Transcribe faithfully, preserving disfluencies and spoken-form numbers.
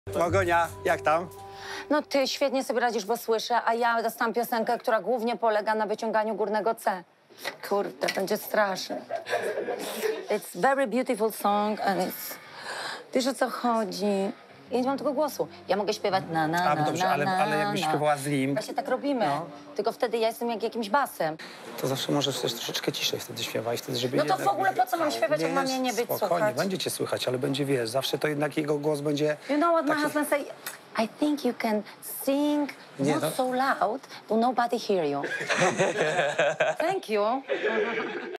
Magonia, jak tam? No ty świetnie sobie radzisz, bo słyszę, a ja dostałam piosenkę, która głównie polega na wyciąganiu górnego C. Kurde, będzie straszne. It's very beautiful song and it's... Wiesz, o co chodzi? Ja nie mam tego głosu. Ja mogę śpiewać na, na, A, na, dobrze, na, ale, na, ale jakbyś na. śpiewała z nim, Właśnie tak robimy. No. Tylko wtedy ja jestem jak jakimś basem. to zawsze możesz też troszeczkę ciszej wtedy śpiewać, wtedy, żeby No to jednak... w ogóle po co mam śpiewać, jak mam mnie nie być spokojnie, słuchać? będzie cię słychać, ale będzie, wiesz, zawsze to jednak jego głos będzie... You know what my taki- husband say? I think you can sing Nie, not no. so loud, but nobody hear you. Thank you.